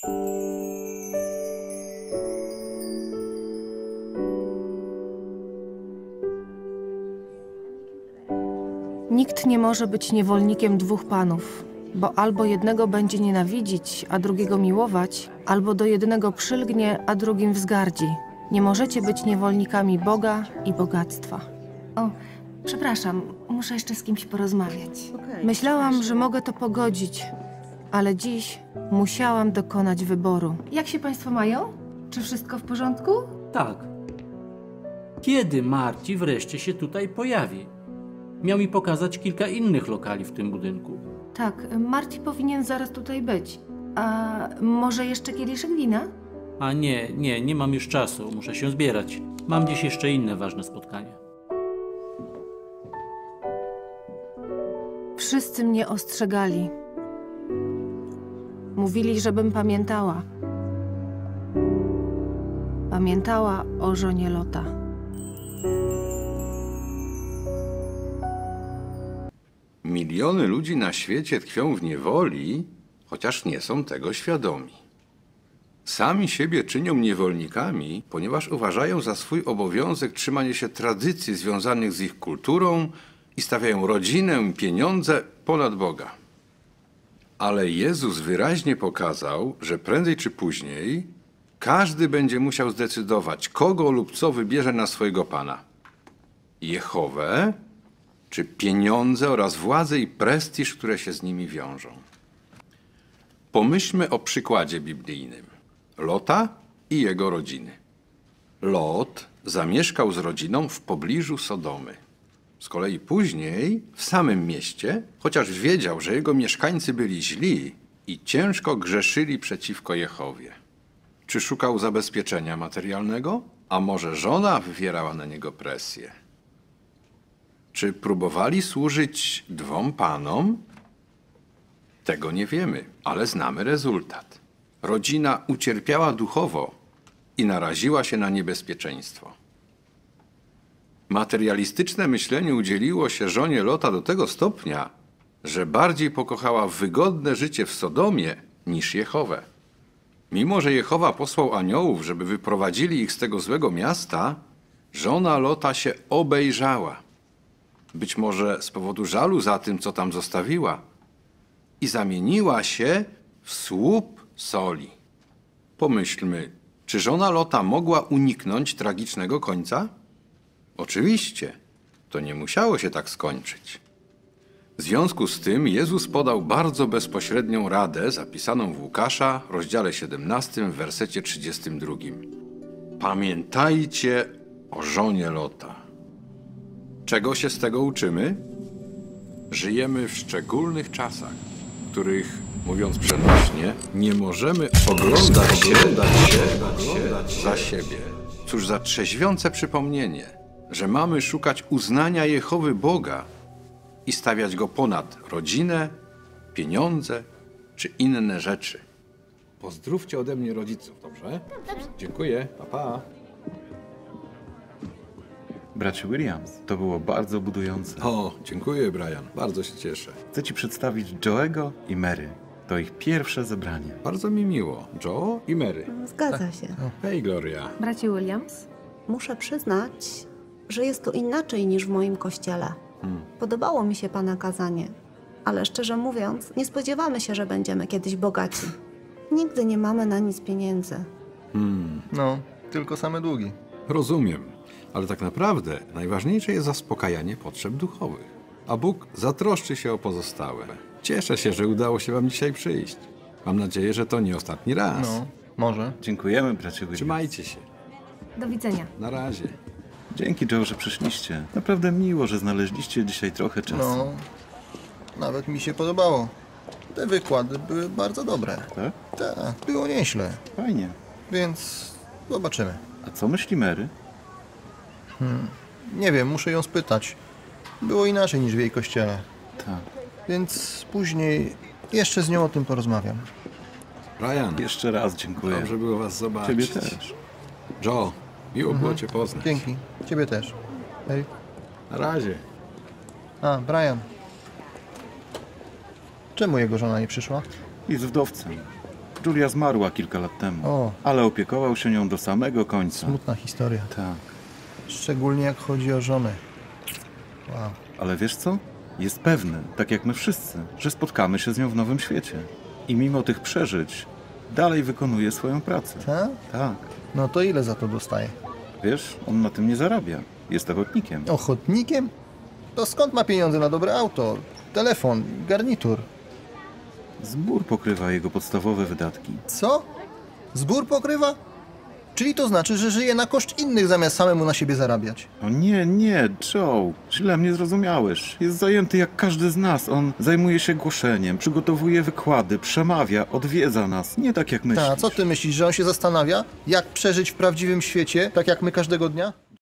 Nikt nie może być niewolnikiem dwóch panów, bo albo jednego będzie nienawidzić, a drugiego miłować, albo do jednego przylgnie, a drugim wzgardzi. Nie możecie być niewolnikami Boga i bogactwa. O, przepraszam, muszę jeszcze z kimś porozmawiać. Myślałam, że mogę to pogodzić, ale dziś musiałam dokonać wyboru. Jak się państwo mają? Czy wszystko w porządku? Tak. Kiedy Marci wreszcie się tutaj pojawi? Miał mi pokazać kilka innych lokali w tym budynku. Tak, Marty powinien zaraz tutaj być. A może jeszcze kieliszek wina? A nie mam już czasu, muszę się zbierać. Mam dziś jeszcze inne ważne spotkanie. Wszyscy mnie ostrzegali. Mówili, żebym pamiętała. Pamiętała o żonie Lota. Miliony ludzi na świecie tkwią w niewoli, chociaż nie są tego świadomi. Sami siebie czynią niewolnikami, ponieważ uważają za swój obowiązek trzymanie się tradycji związanych z ich kulturą i stawiają rodzinę i pieniądze ponad Boga. Ale Jezus wyraźnie pokazał, że prędzej czy później każdy będzie musiał zdecydować, kogo lub co wybierze na swojego Pana. Jehowę czy pieniądze oraz władzę i prestiż, które się z nimi wiążą. Pomyślmy o przykładzie biblijnym. Lota i jego rodziny. Lot zamieszkał z rodziną w pobliżu Sodomy. Z kolei później w samym mieście, chociaż wiedział, że jego mieszkańcy byli źli i ciężko grzeszyli przeciwko Jehowie. Czy szukał zabezpieczenia materialnego? A może żona wywierała na niego presję? Czy próbowali służyć dwom panom? Tego nie wiemy, ale znamy rezultat. Rodzina ucierpiała duchowo i naraziła się na niebezpieczeństwo. Materialistyczne myślenie udzieliło się żonie Lota do tego stopnia, że bardziej pokochała wygodne życie w Sodomie niż Jehowę. Mimo że Jehowa posłał aniołów, żeby wyprowadzili ich z tego złego miasta, żona Lota się obejrzała. Być może z powodu żalu za tym, co tam zostawiła, i zamieniła się w słup soli. Pomyślmy, czy żona Lota mogła uniknąć tragicznego końca? Oczywiście, to nie musiało się tak skończyć. W związku z tym Jezus podał bardzo bezpośrednią radę zapisaną w Łukasza, rozdziale 17, w wersecie 32. Pamiętajcie o żonie Lota. Czego się z tego uczymy? Żyjemy w szczególnych czasach, w których, mówiąc przenośnie, nie możemy oglądać się za siebie. Cóż za trzeźwiące przypomnienie, że mamy szukać uznania Jehowy Boga i stawiać Go ponad rodzinę, pieniądze czy inne rzeczy. Pozdrówcie ode mnie rodziców, dobrze? Dobrze. Dziękuję, pa, pa. Bracie Williams, to było bardzo budujące. O, dziękuję, Brian. Bardzo się cieszę. Chcę ci przedstawić Joe'ego i Mary. To ich pierwsze zebranie. Bardzo mi miło. Joe i Mary. Zgadza się. Hej, Gloria. Bracie Williams? Muszę przyznać, że jest tu inaczej niż w moim kościele. Podobało mi się pana kazanie, ale szczerze mówiąc, nie spodziewamy się, że będziemy kiedyś bogaci. Nigdy nie mamy na nic pieniędzy. No, tylko same długi. Rozumiem, ale tak naprawdę najważniejsze jest zaspokajanie potrzeb duchowych, a Bóg zatroszczy się o pozostałe. Cieszę się, że udało się wam dzisiaj przyjść. Mam nadzieję, że to nie ostatni raz. No, może. Dziękujemy, bracie Williams. Trzymajcie się. Do widzenia. Na razie. Dzięki, Joe, że przyszliście. Naprawdę miło, że znaleźliście dzisiaj trochę czasu. No, nawet mi się podobało. Te wykłady były bardzo dobre. Tak? Tak, było nieźle. Fajnie. Więc zobaczymy. A co myśli Mary? Nie wiem, muszę ją spytać. Było inaczej niż w jej kościele. Tak. Więc później jeszcze z nią o tym porozmawiam. Brian, Jeszcze raz dziękuję. dobrze było was zobaczyć. Ciebie też. Joe, miło było cię poznać. Dzięki. Ciebie też. Hej. Na razie. A, Brian. Czemu jego żona nie przyszła? Jest wdowcem. Julia zmarła kilka lat temu, O. ale opiekował się nią do samego końca. Smutna historia. Tak. Szczególnie jak chodzi o żonę. Wow. Ale wiesz co? Jest pewny, tak jak my wszyscy, że spotkamy się z nią w nowym świecie. I mimo tych przeżyć, dalej wykonuje swoją pracę. Tak? Tak. No to ile za to dostaje? Wiesz, on na tym nie zarabia. Jest ochotnikiem. Ochotnikiem? To skąd ma pieniądze na dobre auto, telefon, garnitur? Zbór pokrywa jego podstawowe wydatki. Co? Zbór pokrywa? Czyli to znaczy, że żyje na koszt innych zamiast samemu na siebie zarabiać. O nie, nie, Joe, źle mnie zrozumiałeś. Jest zajęty jak każdy z nas. On zajmuje się głoszeniem, przygotowuje wykłady, przemawia, odwiedza nas. Nie tak jak myślisz. A co ty myślisz, że on się zastanawia, jak przeżyć w prawdziwym świecie, tak jak my każdego dnia?